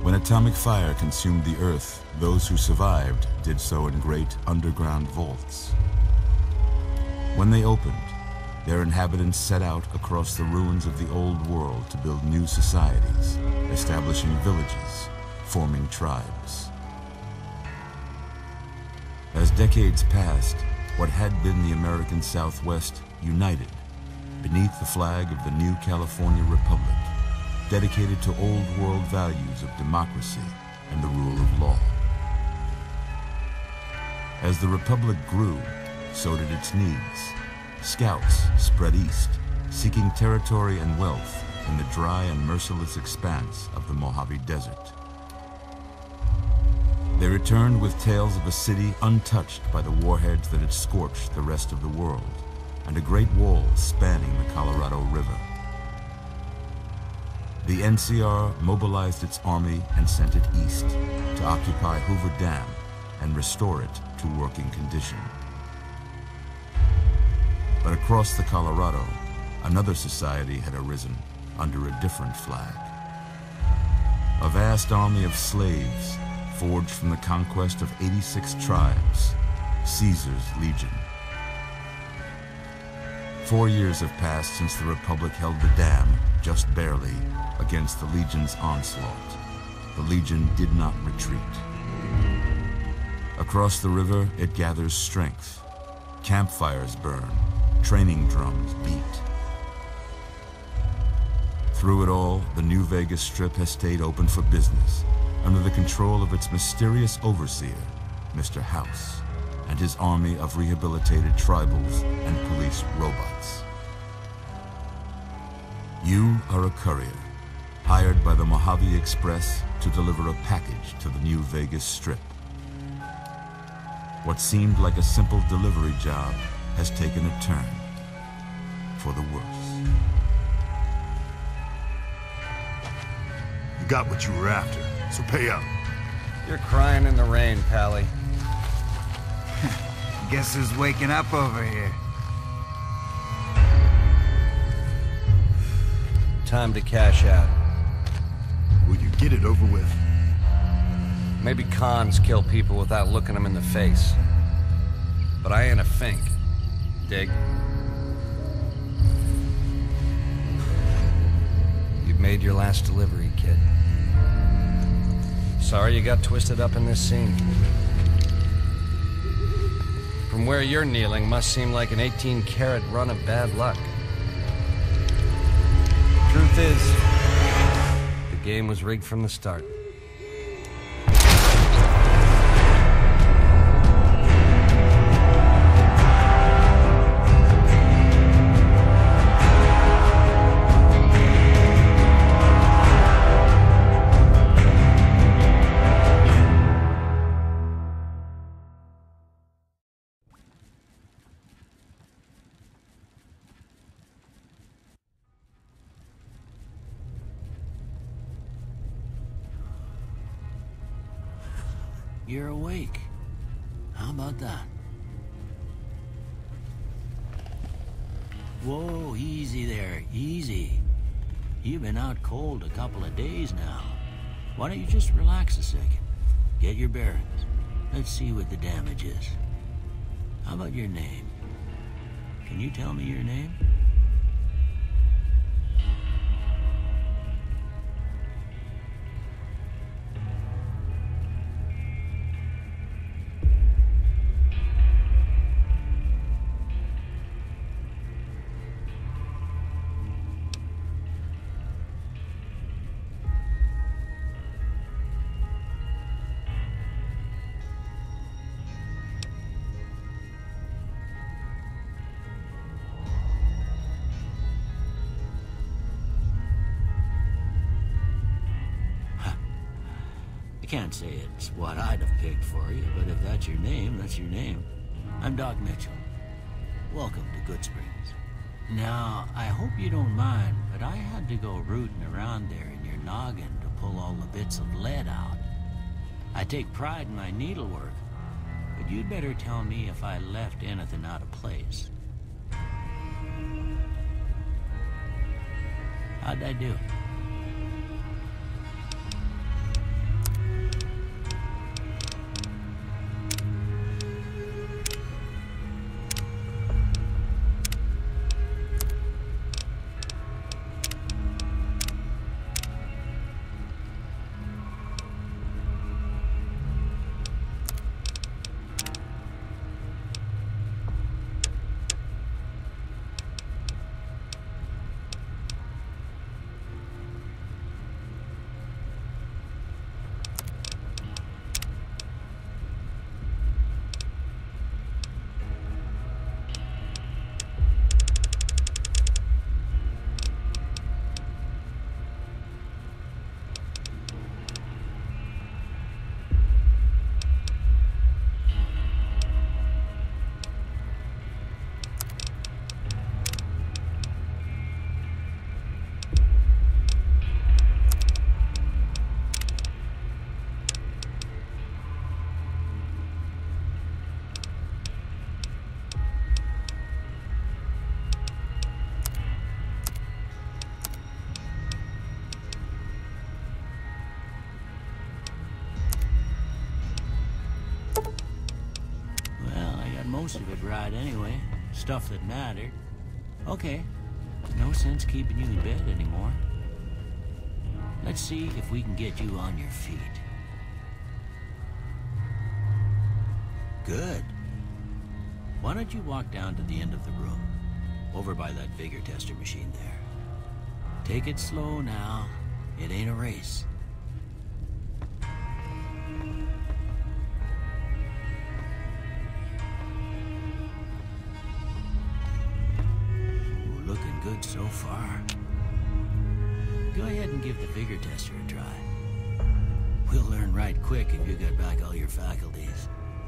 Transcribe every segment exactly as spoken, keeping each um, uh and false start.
When atomic fire consumed the Earth, those who survived did so in great underground vaults. When they opened, their inhabitants set out across the ruins of the old world to build new societies, establishing villages, forming tribes. As decades passed, what had been the American Southwest united beneath the flag of the new California Republic, dedicated to old world values of democracy and the rule of law. As the Republic grew, so did its needs. Scouts spread east, seeking territory and wealth in the dry and merciless expanse of the Mojave Desert. They returned with tales of a city untouched by the warheads that had scorched the rest of the world, and a great wall spanning the Colorado River. The N C R mobilized its army and sent it east to occupy Hoover Dam and restore it to working condition. But across the Colorado, another society had arisen under a different flag. A vast army of slaves forged from the conquest of eighty-six tribes, Caesar's Legion. Four years have passed since the Republic held the dam, just barely, against the Legion's onslaught. The Legion did not retreat. Across the river, it gathers strength. Campfires burn, training drums beat. Through it all, the New Vegas Strip has stayed open for business, under the control of its mysterious overseer, Mister House, and his army of rehabilitated tribals and police robots. You are a courier, hired by the Mojave Express to deliver a package to the New Vegas Strip. What seemed like a simple delivery job has taken a turn for the worse. You got what you were after, so pay up. You're crying in the rain, Pally. Guess who's waking up over here? Time to cash out. Will you get it over with? Maybe cons kill people without looking them in the face. But I ain't a fink. Dig? You've made your last delivery, kid. Sorry you got twisted up in this scene. From where you're kneeling must seem like an eighteen karat run of bad luck. Truth is, the game was rigged from the start. You're awake. How about that? Whoa, easy there, easy. You've been out cold a couple of days now. Why don't you just relax a second? Get your bearings. Let's see what the damage is. How about your name? Can you tell me your name? I can't say it's what I'd have picked for you, but if that's your name, that's your name. I'm Doc Mitchell. Welcome to Goodsprings. Now, I hope you don't mind, but I had to go rooting around there in your noggin to pull all the bits of lead out. I take pride in my needlework, but you'd better tell me if I left anything out of place. How'd I do? most of it right anyway. Stuff that mattered. Okay, no sense keeping you in bed anymore. Let's see if we can get you on your feet. Good. Why don't you walk down to the end of the room, over by that vigor tester machine there. Take it slow now. It ain't a race. Ooh, looking good so far. Go ahead and give the vigor tester a try. We'll learn right quick if you get back all your faculties.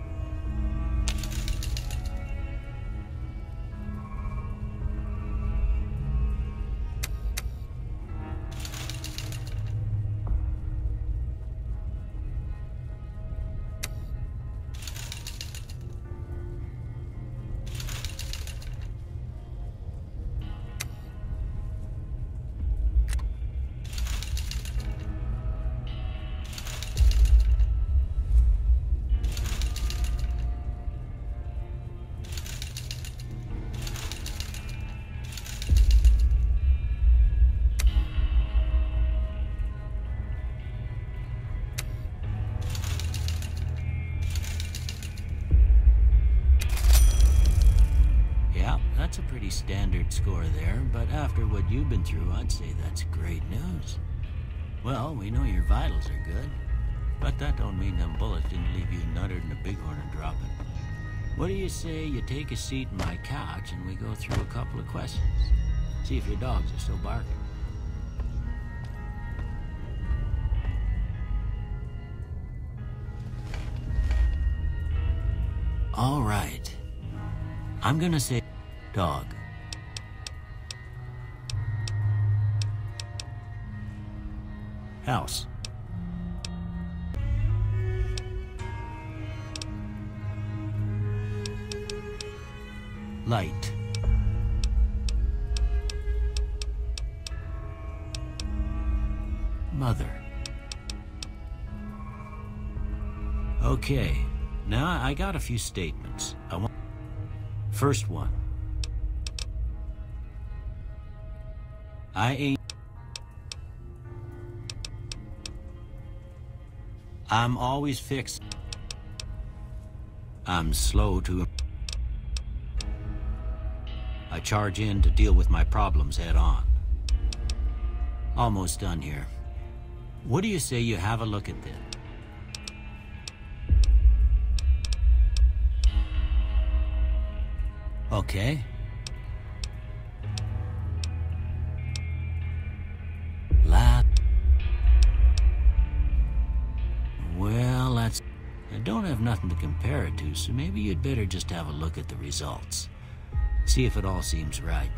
That's a pretty standard score there, but after what you've been through, I'd say that's great news. Well, we know your vitals are good, but that don't mean them bullets didn't leave you nuttered in a bighorn and dropping. What do you say you take a seat in my couch and we go through a couple of questions? See if your dogs are still barking. All right. I'm gonna say dog. House. Light. Mother. Okay, now I got a few statements. I want. First one. I ain't. I'm always fixed. I'm slow to. I charge in to deal with my problems head on. Almost done here. What do you say you have a look at this? Okay. Lap. Well, that's... I don't have nothing to compare it to, so maybe you'd better just have a look at the results. See if it all seems right.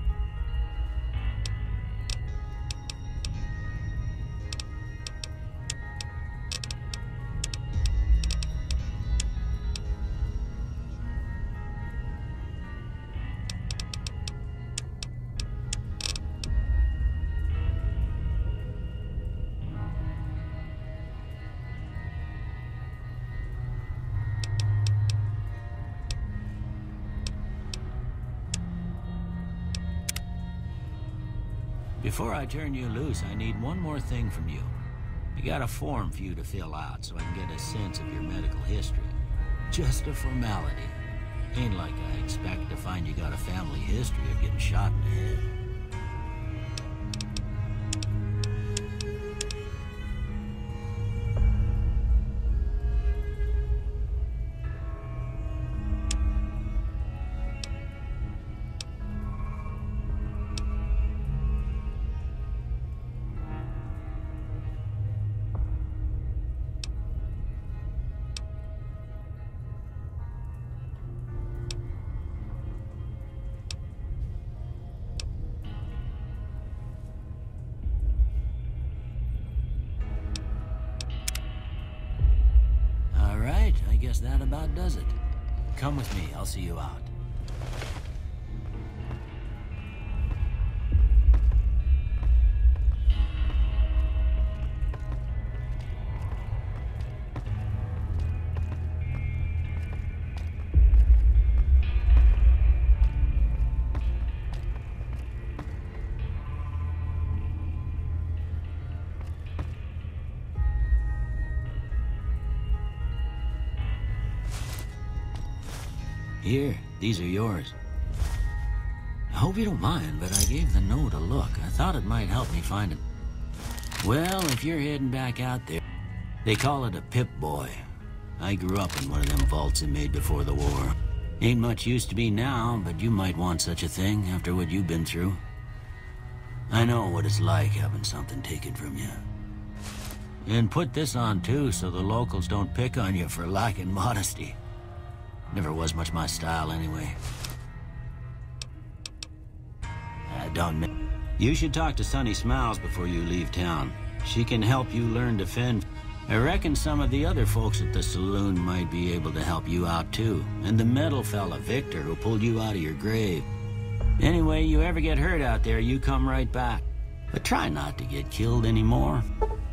Before I turn you loose, I need one more thing from you. I got a form for you to fill out so I can get a sense of your medical history. Just a formality. Ain't like I expect to find you got a family history of getting shot in the head. I guess that about does it. Come with me, I'll see you out. Here, these are yours. I hope you don't mind, but I gave the note a look. I thought it might help me find him. Well, if you're heading back out there, they call it a Pip-Boy. I grew up in one of them vaults they made before the war. Ain't much use to be now, but you might want such a thing after what you've been through. I know what it's like having something taken from you. And put this on too, so the locals don't pick on you for lacking modesty. Never was much my style anyway. I don't know. You should talk to Sunny Smiles before you leave town. She can help you learn to fend. I reckon some of the other folks at the saloon might be able to help you out too. And the metal fella, Victor, who pulled you out of your grave. Anyway, you ever get hurt out there, you come right back. But try not to get killed anymore.